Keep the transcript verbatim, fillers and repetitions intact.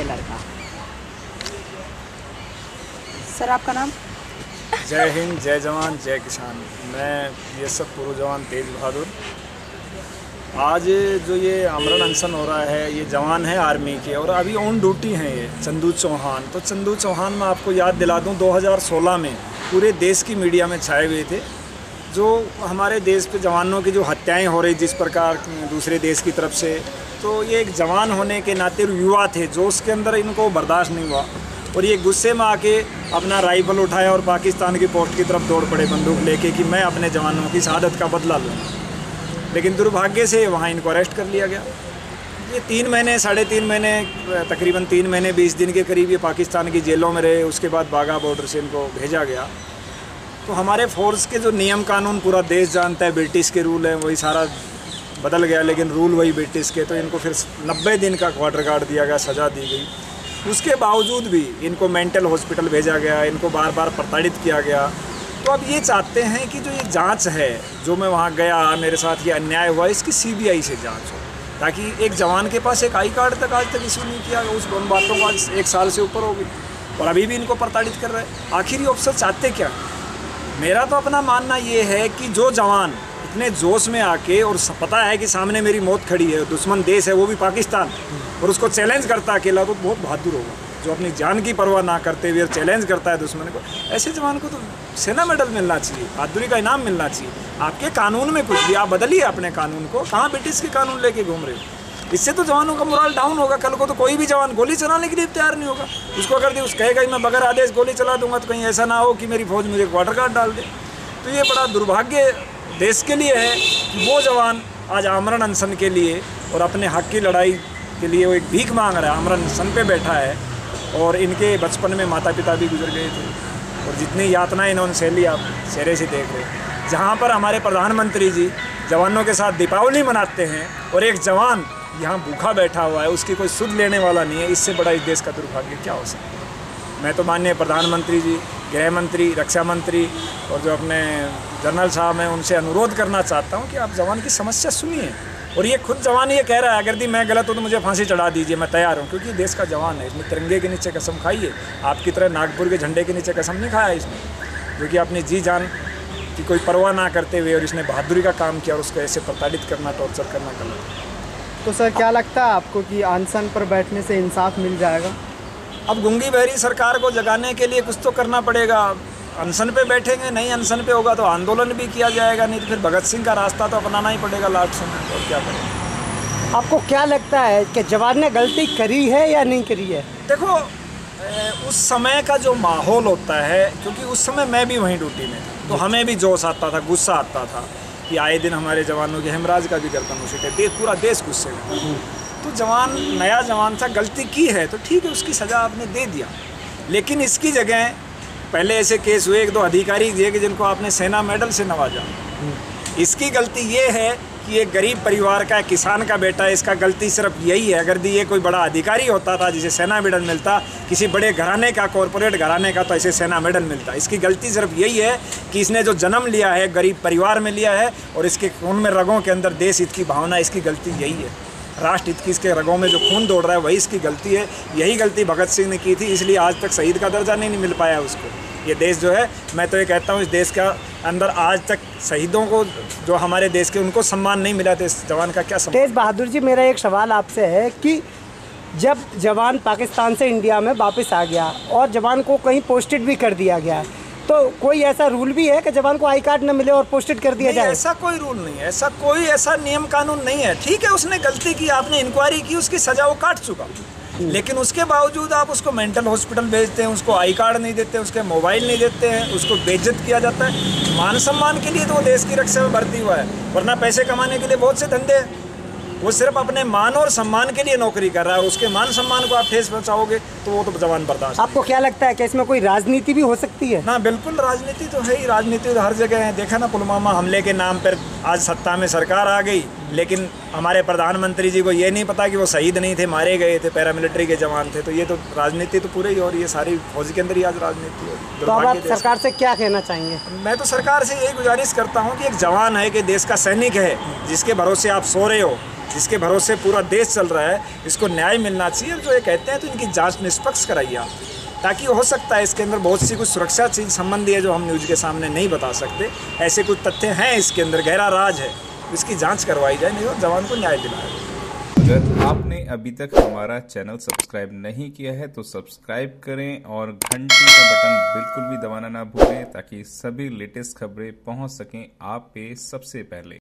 ये लड़का। सर आपका नाम? जय हिंद, जय जवान, जय किसान। मैं ये सब पूर्व जवान तेज बहादुर। आज जो ये आमरण अनशन हो रहा है, ये जवान है आर्मी के और अभी ऑन ड्यूटी हैं ये चंदू चौहान। तो चंदू चौहान मैं आपको याद दिला दूं, दो हज़ार सोलह में पूरे देश की मीडिया में छाए हुए थे। जो हमारे देश पे जवानों की जो हत्याएं हो रही जिस प्रकार दूसरे देश की तरफ से, तो ये एक जवान होने के नाते युवा थे जो उसके अंदर इनको बर्दाश्त नहीं हुआ और ये गुस्से में आके अपना राइफल उठाया और पाकिस्तान की पोस्ट की तरफ दौड़ पड़े बंदूक लेके कि मैं अपने जवानों की शहादत का बदला लूँ। लेकिन दुर्भाग्य से वहाँ इनको अरेस्ट कर लिया गया। ये तीन महीने साढ़े तीन महीने तकरीबन तीन महीने बीस दिन के करीब ये पाकिस्तान की जेलों में रहे। उसके बाद बाघा बॉर्डर से इनको भेजा गया। तो हमारे फोर्स के जो नियम कानून पूरा देश जानता है, ब्रिटिश के रूल हैं, वही सारा बदल गया, लेकिन रूल वही ब्रिटिश के। तो इनको फिर नब्बे दिन का क्वार्टर गार्ड दिया गया, सज़ा दी गई। उसके बावजूद भी इनको मेंटल हॉस्पिटल भेजा गया, इनको बार बार प्रताड़ित किया गया। तो अब ये चाहते हैं कि जो ये जांच है, जो मैं वहाँ गया, मेरे साथ ये अन्याय हुआ, इसकी सीबीआई से जांच हो, ताकि एक जवान के पास एक आई कार्ड तक आज तक इशू नहीं किया। उस उन बातों को आज एक साल से ऊपर हो गई और अभी भी इनको प्रताड़ित कर रहे हैं। आखिर ये अफसर चाहते क्या? मेरा तो अपना मानना ये है कि जो जवान इतने जोश में आके और पता है कि सामने मेरी मौत खड़ी है, दुश्मन देश है वो भी पाकिस्तान, और उसको चैलेंज करता अकेला, तो बहुत बहादुर होगा। जो अपनी जान की परवाह ना करते हुए चैलेंज करता है दुश्मन को, ऐसे जवान को तो सेना मेडल मिलना चाहिए, बहादुरी का इनाम मिलना चाहिए। आपके कानून में कुछ भी, आप बदलिए अपने कानून को। कहाँ ब्रिटिश के कानून लेके घूम रहे हो? इससे तो जवानों का मोरल डाउन होगा। कल को तो कोई भी जवान गोली चलाने के लिए तैयार नहीं होगा। उसको अगर उस कहेगा मैं बगैर आदेश गोली चला दूंगा, तो कहीं ऐसा ना हो कि मेरी फौज मुझे क्वार्टर गार्ड डाल दे। तो ये बड़ा दुर्भाग्य देश के लिए है कि वो जवान आज आमरण अनशन के लिए और अपने हक की लड़ाई के लिए वो एक भीख मांग रहा है, आमरण अनशन पे बैठा है। और इनके बचपन में माता पिता भी गुजर गए थे और जितनी यातनाएं इन्होंने सहली आप चेहरे से देख रहे। जहाँ पर हमारे प्रधानमंत्री जी जवानों के साथ दीपावली मनाते हैं और एक जवान यहाँ भूखा बैठा हुआ है, उसकी कोई सुध लेने वाला नहीं है, इससे बड़ा इस देश का दुर्भाग्य क्या हो सकता है? मैं तो माननीय प्रधानमंत्री जी, गृह मंत्री, रक्षा मंत्री और जो अपने जनरल साहब हैं, उनसे अनुरोध करना चाहता हूँ कि आप जवान की समस्या सुनिए। और ये खुद जवान ये कह रहा है, अगर दी मैं गलत हूँ तो मुझे फांसी चढ़ा दीजिए, मैं तैयार हूँ, क्योंकि देश का जवान है। इसमें तिरंगे के नीचे कसम खाइए, आपकी तरह नागपुर के झंडे के नीचे कसम नहीं खाया इसमें, क्योंकि अपनी जी जान की कोई परवाह ना करते हुए और इसने बहादुरी का काम किया और उसको ऐसे प्रताड़ित करना, टॉर्चर करना गलत। तो सर क्या लगता है आपको कि अनशन पर बैठने से इंसाफ मिल जाएगा? अब गूंगी बहरी सरकार को जगाने के लिए कुछ तो करना पड़ेगा। अनशन पे बैठेंगे, नहीं अनशन पे होगा तो आंदोलन भी किया जाएगा, नहीं तो फिर भगत सिंह का रास्ता तो अपनाना ही पड़ेगा लास्ट समय। और क्या करें? आपको क्या लगता है कि जवान ने गलती करी है या नहीं करी है? देखो, उस समय का जो माहौल होता है, क्योंकि उस समय मैं भी वहीं ड्यूटी में था, तो हमें भी जोश आता था, गुस्सा आता था कि आए दिन हमारे जवानों के हेमराज का भी गर्दन उसे दे, पूरा देश गुस्से में। तो जवान, नया जवान था, गलती की है तो ठीक है, उसकी सज़ा आपने दे दिया। लेकिन इसकी जगह पहले ऐसे केस हुए, एक दो अधिकारी दिए कि जिनको आपने सेना मेडल से नवाजा। इसकी गलती ये है कि एक गरीब परिवार का, किसान का बेटा है, इसका गलती सिर्फ यही है। अगर दी ये कोई बड़ा अधिकारी होता था जिसे सेना मेडल मिलता, किसी बड़े घराने का, कॉरपोरेट घराने का, तो ऐसे सेना मेडल मिलता। इसकी गलती सिर्फ यही है कि इसने जो जन्म लिया है गरीब परिवार में लिया है और इसके खून में, रगों के अंदर देश हित की भावना, इसकी गलती यही है। राष्ट्र हित की इसके रगों में जो खून दौड़ रहा है वही इसकी गलती है। यही गलती भगत सिंह ने की थी, इसलिए आज तक शहीद का दर्जा नहीं मिल पाया उसको। ये देश जो है, मैं तो ये कहता हूँ, इस देश का अंदर आज तक शहीदों को, जो हमारे देश के, उनको सम्मान नहीं मिला, तो इस जवान का क्या सम्मान? तेज बहादुर जी, मेरा एक सवाल आपसे है कि जब जवान पाकिस्तान से इंडिया में वापस आ गया और जवान को कहीं पोस्टेड भी कर दिया गया, तो कोई ऐसा रूल भी है कि जवान को आई कार्ड न मिले और पोस्टेड कर दिया जाए? ऐसा कोई रूल नहीं है, ऐसा कोई ऐसा नियम कानून नहीं है। ठीक है, उसने गलती की, आपने इंक्वायरी की, उसकी सजा वो काट चुका, लेकिन उसके बावजूद आप उसको मेंटल हॉस्पिटल भेजते हैं, उसको आई कार्ड नहीं देते, उसके मोबाइल नहीं देते हैं, उसको बेइज्जत किया जाता है। मान सम्मान के लिए तो वो देश की रक्षा में भर्ती हुआ है, वरना पैसे कमाने के लिए बहुत से धंधे हैं। वो सिर्फ अपने मान और सम्मान के लिए नौकरी कर रहा है, उसके मान सम्मान को आप ठेस पहुंचाओगे तो वो तो जवान बर्दाश्त। आपको क्या लगता है कि इसमें कोई राजनीति भी हो सकती है? ना, बिल्कुल राजनीति तो है ही। राजनीति तो हर जगह है। देखा ना, पुलवामा हमले के नाम पर आज सत्ता में सरकार आ गई लेकिन हमारे प्रधानमंत्री जी को ये नहीं पता कि वो शहीद नहीं थे, मारे गए थे, पैरामिलिट्री के जवान थे। तो ये तो राजनीति तो पूरे ही हो रही है, सारी फौज के अंदर ही आज राजनीति हो रही है। तो अब आप सरकार से क्या कहना चाहेंगे? मैं तो सरकार से यही गुजारिश करता हूँ कि एक जवान है, कि देश का सैनिक है, जिसके भरोसे आप सो रहे हो, जिसके भरोसे पूरा देश चल रहा है, इसको न्याय मिलना चाहिए। जो ये कहते हैं तो इनकी जाँच निष्पक्ष कराइए आप, ताकि हो सकता है इसके अंदर बहुत सी कुछ सुरक्षा चीज़ संबंधी है जो हम न्यूज़ के सामने नहीं बता सकते। ऐसे कुछ तथ्य हैं इसके अंदर, गहरा राज है, इसकी जांच करवाई जाए, नहीं और जवान को न्याय दिलाए। अगर आपने अभी तक हमारा चैनल सब्सक्राइब नहीं किया है तो सब्सक्राइब करें और घंटी का बटन बिल्कुल भी दबाना ना भूलें, ताकि सभी लेटेस्ट खबरें पहुंच सकें आप पे सबसे पहले।